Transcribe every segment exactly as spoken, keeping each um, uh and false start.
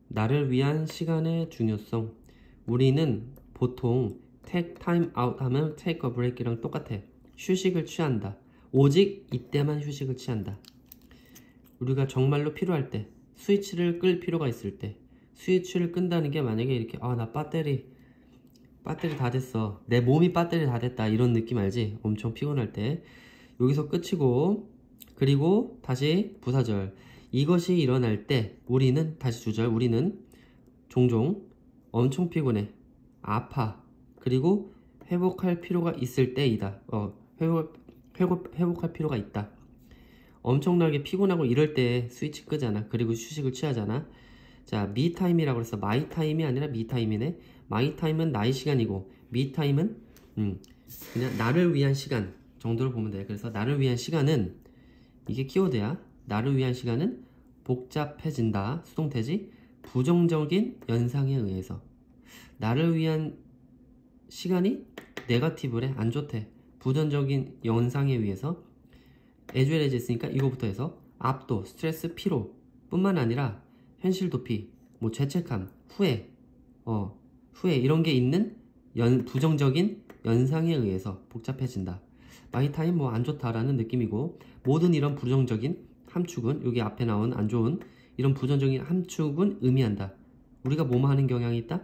나를 위한 시간의 중요성. 우리는 보통 take time out 하면 take a break이랑 똑같아. 휴식을 취한다. 오직 이때만 휴식을 취한다. 우리가 정말로 필요할 때, 스위치를 끌 필요가 있을 때, 스위치를 끈다는 게 만약에 이렇게 아 나 배터리 배터리 다 됐어, 내 몸이 배터리 다 됐다, 이런 느낌 알지? 엄청 피곤할 때 여기서 끝이고, 그리고 다시 부사절. 이것이 일어날 때 우리는, 다시 주절, 우리는 종종 엄청 피곤해, 아파, 그리고 회복할 필요가 있을 때이다. 어, 회복, 회복, 회복할 필요가 있다. 엄청나게 피곤하고 이럴 때 스위치 끄잖아. 그리고 휴식을 취하잖아. 자, 미타임이라고 해서 마이타임이 아니라 미타임이네. 마이타임은 나의 시간이고, 미타임은 음, 그냥 나를 위한 시간 정도로 보면 돼. 그래서 나를 위한 시간은, 이게 키워드야. 나를 위한 시간은 복잡해진다. 수동태지. 부정적인 연상에 의해서. 나를 위한 시간이 네거티브래, 안 좋대. 부정적인 연상에 의해서. as well as 했으니까 이거부터 해서 압도, 스트레스, 피로 뿐만 아니라 현실 도피, 뭐 죄책감, 후회, 어, 후회 이런 게 있는 연, 부정적인 연상에 의해서 복잡해진다. 마이타임 뭐 안 좋다라는 느낌이고, 모든 이런 부정적인 함축은, 여기 앞에 나온 안 좋은 이런 부정적인 함축은 의미한다. 우리가 뭐뭐 하는 경향이 있다?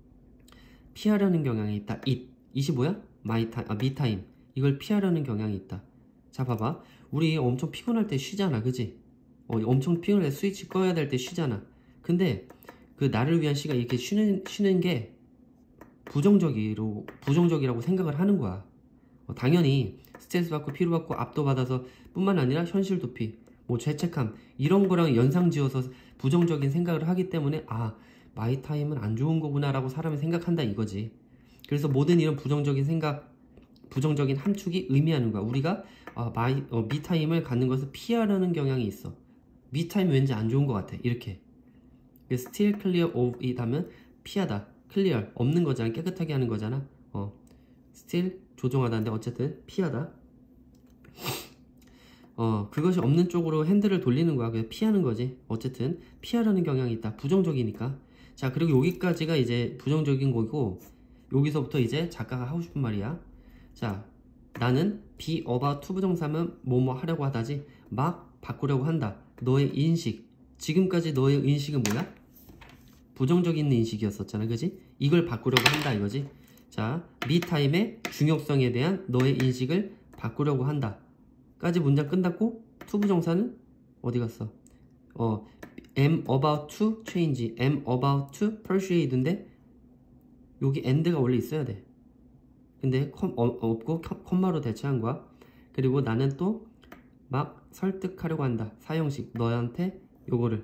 피하려는 경향이 있다. it. it이 뭐야? 마이타임, 아, 미타임. 이걸 피하려는 경향이 있다. 자, 봐봐. 우리 엄청 피곤할 때 쉬잖아, 그지? 어, 엄청 피곤할 때 스위치 꺼야 될 때 쉬잖아. 근데 그 나를 위한 시간, 이렇게 쉬는, 쉬는 게 부정적이로, 부정적이라고 생각을 하는 거야. 어, 당연히 스트레스 받고 피로 받고 압도 받아서 뿐만 아니라 현실 도피, 뭐 죄책감 이런 거랑 연상 지어서 부정적인 생각을 하기 때문에 아, 마이 타임은 안 좋은 거구나 라고 사람이 생각한다, 이거지. 그래서 모든 이런 부정적인 생각, 부정적인 함축이 의미하는 거야. 우리가 아, 마이, 어, 미타임을 갖는 것을 피하려는 경향이 있어. 미타임 왠지 안 좋은 것 같아, 이렇게. still clear of it 하면 피하다, clear 없는 거잖아, 깨끗하게 하는 거잖아. 어, still 조종하다인데 어쨌든 피하다. 어, 그것이 없는 쪽으로 핸들을 돌리는 거야. 그래서 피하는 거지. 어쨌든 피하려는 경향이 있다, 부정적이니까. 자, 그리고 여기까지가 이제 부정적인 거고, 여기서부터 이제 작가가 하고 싶은 말이야. 자, 나는 be about to 부정사면 뭐뭐 하려고 하다지, 막 바꾸려고 한다. 너의 인식, 지금까지 너의 인식은 뭐야? 부정적인 인식이었었잖아, 그지? 이걸 바꾸려고 한다, 이거지. 자, 미타임의 중요성에 대한 너의 인식을 바꾸려고 한다 까지 문장 끝났고, to 부정사는 어디 갔어? 어, am about to change, am about to persuade인데 여기 and가 원래 있어야 돼. 근데 컴, 어, 없고 컴마로 대체한 거야. 그리고 나는 또 막 설득하려고 한다. 사형식, 너한테 요거를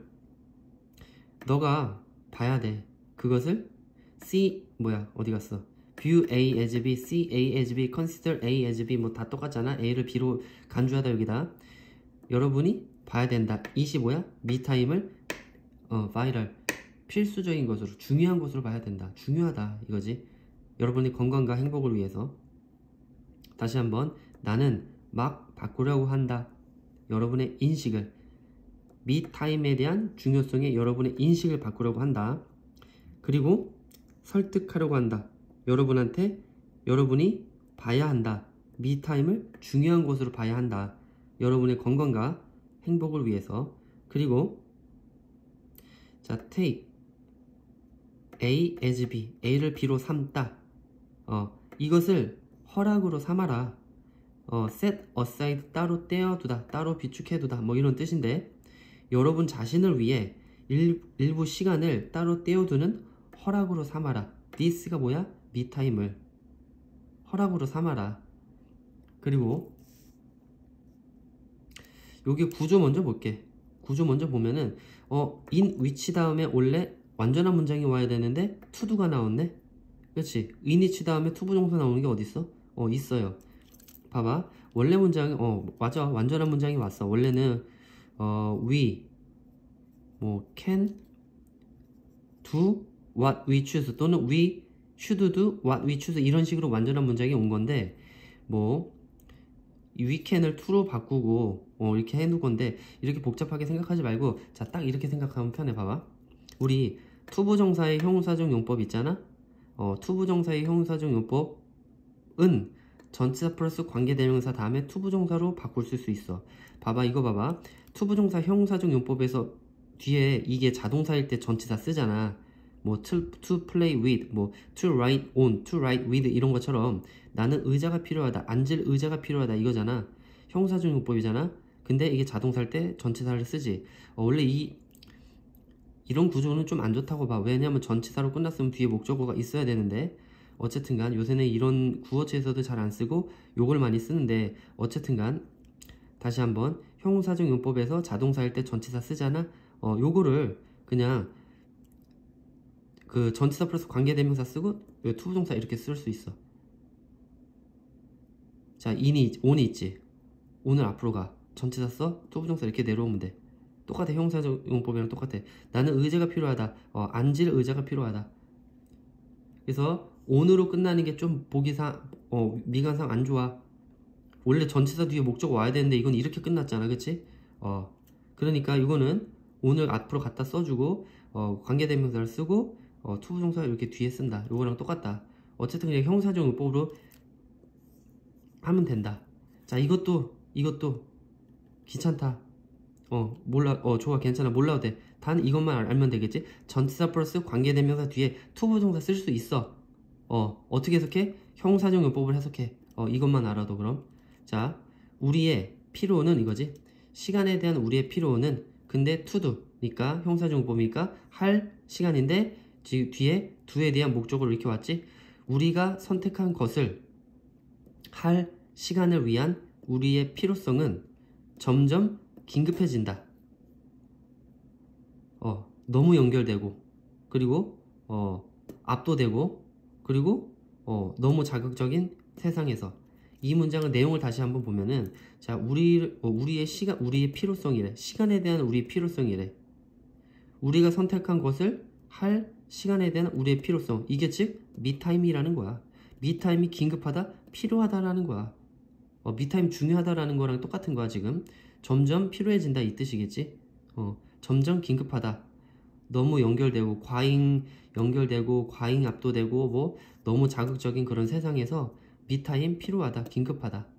너가 봐야 돼. 그것을 see, 뭐야 어디 갔어? view A as B, see A as B, consider A as B, 뭐 다 똑같잖아. A를 B로 간주하다, 여기다. 여러분이 봐야 된다. 이시 뭐야? 미타임을 어, vital, 필수적인 것으로, 중요한 것으로 봐야 된다. 중요하다, 이거지. 여러분의 건강과 행복을 위해서. 다시 한번, 나는 막 바꾸려고 한다. 여러분의 인식을, 미타임에 대한 중요성에 여러분의 인식을 바꾸려고 한다. 그리고 설득하려고 한다. 여러분한테 여러분이 봐야 한다. 미타임을 중요한 것으로 봐야 한다. 여러분의 건강과 행복을 위해서. 그리고 자, take A as B, A를 B로 삼다. 어, 이것을 허락으로 삼아라. 어, set aside, 따로 떼어두다, 따로 비축해두다, 뭐 이런 뜻인데, 여러분 자신을 위해 일, 일부 시간을 따로 떼어두는 허락으로 삼아라. this가 뭐야? 미타임을 허락으로 삼아라. 그리고 여기 구조 먼저 볼게. 구조 먼저 보면은 어, in which 다음에 원래 완전한 문장이 와야 되는데 to do가 나왔네. 그렇지? in which 다음에 to 부정사 나오는 게 어딨어? 어, 있어요. 봐봐. 원래 문장이, 어, 맞아. 완전한 문장이 왔어. 원래는 어, we 뭐 can do what we choose, 또는 we should do what we choose, 이런 식으로 완전한 문장이 온 건데, 뭐 we can을 to로 바꾸고 어, 이렇게 해놓은 건데, 이렇게 복잡하게 생각하지 말고 자, 딱 이렇게 생각하면 편해. 봐봐. 우리 투부정사의 형용사적 용법 있잖아. 어, 투부정사의 형용사적 용법은 전치사 플러스 관계대명사 다음에 투부정사로 바꿀 수 있어. 봐봐, 이거 봐봐. 투부정사 형용사적 용법에서 뒤에 이게 자동사일 때 전치사 쓰잖아. 뭐 to, to play with, 뭐 to write on, to write with 이런 것처럼 나는 의자가 필요하다, 앉을 의자가 필요하다 이거잖아. 형용사적 용법이잖아. 근데 이게 자동사일 때 전치사를 쓰지. 어, 원래 이 이런 구조는 좀 안 좋다고 봐. 왜냐면 전치사로 끝났으면 뒤에 목적어가 있어야 되는데, 어쨌든간 요새는 이런 구어체에서도 잘 안 쓰고 요걸 많이 쓰는데, 어쨌든간 다시 한번 형용사적 용법에서 자동사일 때 전치사 쓰잖아. 어, 요거를 그냥 그 전치사 플러스 관계대명사 쓰고 투부정사 이렇게 쓸 수 있어. 자, 인이 on이 있지. 오늘 앞으로 가. 전치사 써. 투부정사 이렇게 내려오면 돼. 똑같아. 형용사적 용법이랑 똑같아. 나는 의자가 필요하다. 어, 앉을 의자가 필요하다. 그래서 on으로 끝나는 게 좀 보기상 어, 미간상 안 좋아. 원래 전치사 뒤에 목적 와야 되는데 이건 이렇게 끝났잖아. 그치? 어, 그러니까 이거는 on을 앞으로 갖다 써주고 어, 관계대명사를 쓰고 어, 투부정사 이렇게 뒤에 쓴다. 이거랑 똑같다. 어쨌든 그냥 형용사적 용법으로 하면 된다. 자, 이것도 이것도 귀찮다. 어, 몰라, 어, 좋아, 괜찮아, 몰라도 돼. 단 이것만 알, 알면 되겠지? 전치사 플러스 관계대명사 뒤에 투부정사 쓸 수 있어. 어, 어떻게 해석해? 형용사적 용법을 해석해. 어, 이것만 알아도 그럼. 자, 우리의 필요는 이거지. 시간에 대한 우리의 필요는 근데 to도니까 형용사적 용법이니까 할 시간인데 지, 뒤에 do에 대한 목적으로 이렇게 왔지. 우리가 선택한 것을 할 시간을 위한 우리의 필요성은 점점 긴급해진다. 어, 너무 연결되고, 그리고 어, 압도되고, 그리고 어, 너무 자극적인 세상에서. 이 문장의 내용을 다시 한번 보면은, 자, 우리 어, 우리의 시간, 우리의 필요성이래. 시간에 대한 우리의 필요성이래. 우리가 선택한 것을 할 시간에 대한 우리의 필요성. 이게 즉 미타임이라는 거야. 미타임이 긴급하다, 필요하다라는 거야. 어, 미타임 중요하다라는 거랑 똑같은 거야 지금. 점점 필요해진다 이 뜻이겠지. 어, 점점 긴급하다. 너무 연결되고 과잉 연결되고 과잉 압도되고 뭐 너무 자극적인 그런 세상에서 미타임 필요하다, 긴급하다.